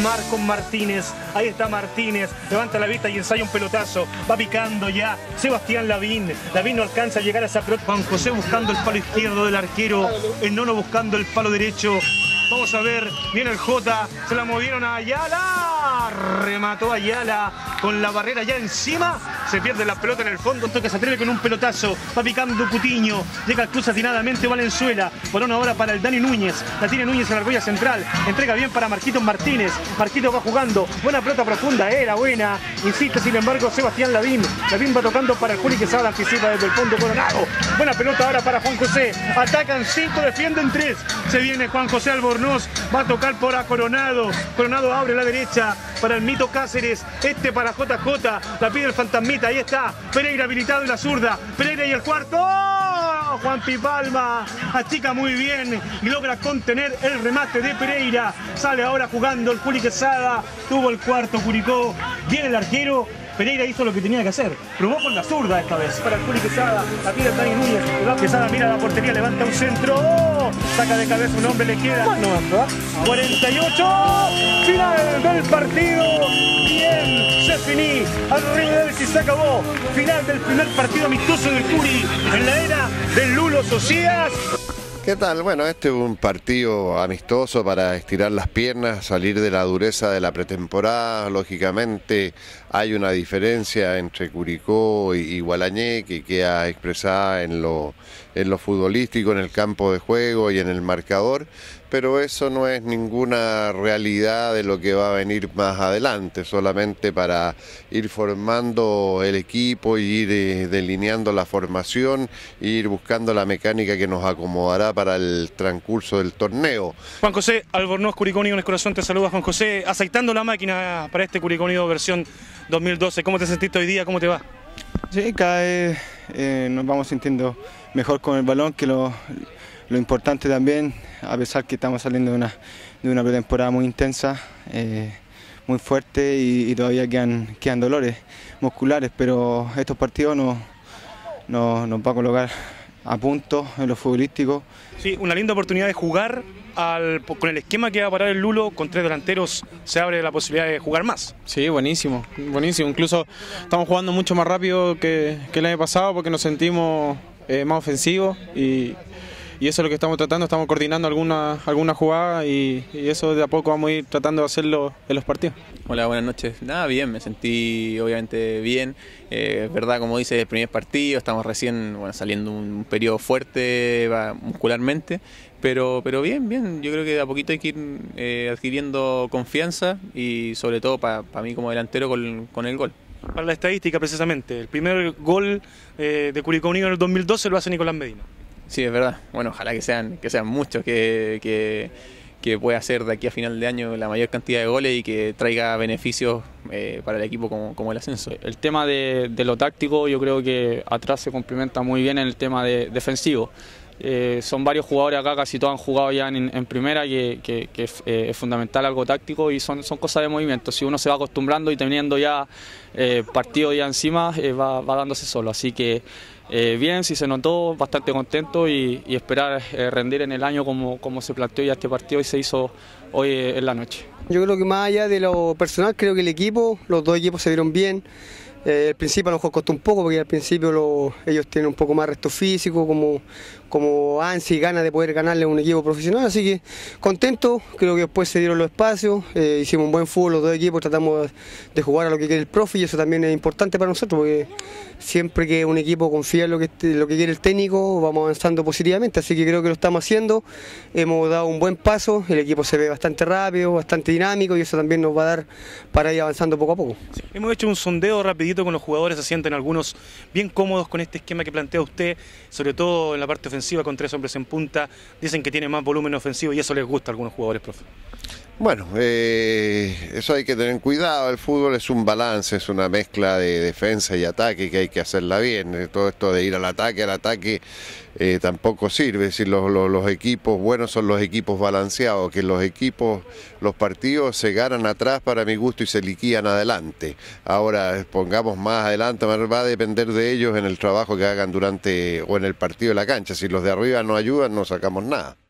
Marcos Martínez, ahí está Martínez, levanta la vista y ensaya un pelotazo, va picando ya Sebastián Lavín no alcanza a llegar a esa pelota, Juan José buscando el palo izquierdo del arquero, el Nono buscando el palo derecho. Vamos a ver, viene el Jota, se la movieron a Ayala, remató Ayala con la barrera ya encima, se pierde la pelota en el fondo, toca se atreve con un pelotazo, va picando Cutiño, llega al cruz atinadamente Valenzuela, balón ahora para el Dani Núñez, la tiene Núñez en la argolla central, entrega bien para Marquitos Martínez, Marquitos va jugando, buena pelota profunda, era buena, insiste sin embargo Sebastián Lavín va tocando para el Juli Quesada, anticipa desde el fondo Coronado, buena pelota ahora para Juan José, atacan 5, defienden 3, se viene Juan José Albornoz, va a tocar por a Coronado, Coronado abre la derecha para el Mito Cáceres, para JJ, la pide el Fantasmita, ahí está, Pereira habilitado y la zurda, Pereira y el cuarto, ¡oh! Juan Pipalma achica muy bien y logra contener el remate de Pereira, sale ahora jugando el Juli Quesada, tuvo el cuarto Curicó, viene el arquero, Pereira hizo lo que tenía que hacer, probó con la zurda esta vez para el Juli Quesada, la pide el Dani Núñez, Quesada mira la portería, levanta un centro, ¡oh! Saca de cabeza un hombre, le queda 48, final del partido, bien, se finí, arriba del que se acabó, final del primer partido amistoso del Curi en la era del Lulo Socias. ¿Qué tal? Bueno, este es un partido amistoso para estirar las piernas, salir de la dureza de la pretemporada. Lógicamente hay una diferencia entre Curicó y Gualañé que queda expresada en lo futbolístico, en el campo de juego y en el marcador, pero eso no es ninguna realidad de lo que va a venir más adelante, solamente para ir formando el equipo y ir delineando la formación e ir buscando la mecánica que nos acomodará para el transcurso del torneo. Juan José Albornoz, Curicó Unido en el corazón, te saluda Juan José, aceitando la máquina para este Curicó Unido versión 2012, ¿cómo te sentiste hoy día? ¿Cómo te va? Sí, cada vez nos vamos sintiendo mejor con el balón, que lo importante también, a pesar que estamos saliendo de una pretemporada muy intensa, muy fuerte y todavía quedan dolores musculares, pero estos partidos nos va a colocar a punto en lo futbolístico. Sí, una linda oportunidad de jugar con el esquema que va a parar el Lulo, con 3 delanteros se abre la posibilidad de jugar más. Sí, buenísimo, buenísimo. Incluso estamos jugando mucho más rápido que el año pasado porque nos sentimos más ofensivos y eso es lo que estamos tratando, estamos coordinando alguna jugada y eso de a poco vamos a ir tratando de hacerlo en los partidos. Hola, buenas noches. Nada, bien, me sentí obviamente bien. Es verdad, como dice, el primer partido, estamos recién saliendo un periodo fuerte muscularmente, pero bien, yo creo que de a poquito hay que ir adquiriendo confianza y sobre todo para mí como delantero con el gol. Para la estadística precisamente, el primer gol de Curicó Unido en el 2012 lo hace Nicolás Medina. Sí, es verdad. Bueno, ojalá que sean muchos, que pueda hacer de aquí a final de año la mayor cantidad de goles y que traiga beneficios para el equipo como el ascenso. El tema de lo táctico, yo creo que atrás se complementa muy bien en el tema defensivo. Son varios jugadores acá, casi todos han jugado ya en primera, que es fundamental algo táctico y son cosas de movimiento. Si uno se va acostumbrando y teniendo ya partido ya encima, va dándose solo. Así que bien, sí se notó, bastante contento y esperar rendir en el año como se planteó ya este partido y se hizo hoy en la noche. Yo creo que más allá de lo personal, creo que los dos equipos se vieron bien. Al principio a lo mejor costó un poco porque al principio ellos tienen un poco más resto físico, como ansia y ganas de poder ganarle a un equipo profesional, así que contento, creo que después se dieron los espacios, hicimos un buen fútbol los dos equipos, tratamos de jugar a lo que quiere el profe y eso también es importante para nosotros porque siempre que un equipo confía en lo que quiere el técnico vamos avanzando positivamente, así que creo que lo estamos haciendo, hemos dado un buen paso, el equipo se ve bastante rápido, bastante dinámico y eso también nos va a dar para ir avanzando poco a poco. Sí, hemos hecho un sondeo rapidito con los jugadores, se sienten algunos bien cómodos con este esquema que plantea usted, sobre todo en la parte ofensiva con 3 hombres en punta, dicen que tiene más volumen ofensivo y eso les gusta a algunos jugadores, profe. Bueno, eso hay que tener cuidado, el fútbol es un balance, es una mezcla de defensa y ataque que hay que hacerla bien, todo esto de ir al ataque tampoco sirve, si los equipos buenos son los equipos balanceados, que los partidos se ganan atrás para mi gusto y se liquidan adelante, ahora pongamos más adelante, va a depender de ellos en el trabajo que hagan durante o en el partido de la cancha, si los de arriba no ayudan no sacamos nada.